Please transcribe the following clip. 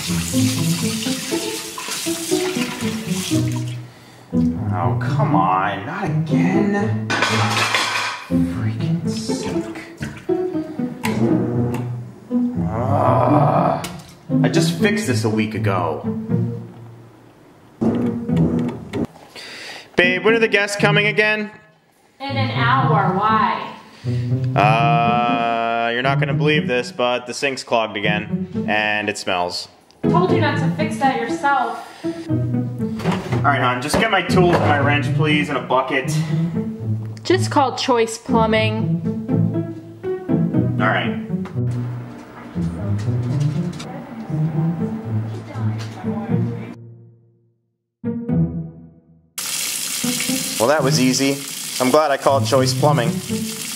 Oh, come on, not again. Freaking sick. I just fixed this a week ago. Babe, when are the guests coming again? In an hour, why? You're not gonna believe this, but the sink's clogged again, and it smells. I told you not to fix that yourself. Alright, hon, just get my tools and my wrench, please, and a bucket. Just call Choice Plumbing. Alright. Well, that was easy. I'm glad I called Choice Plumbing.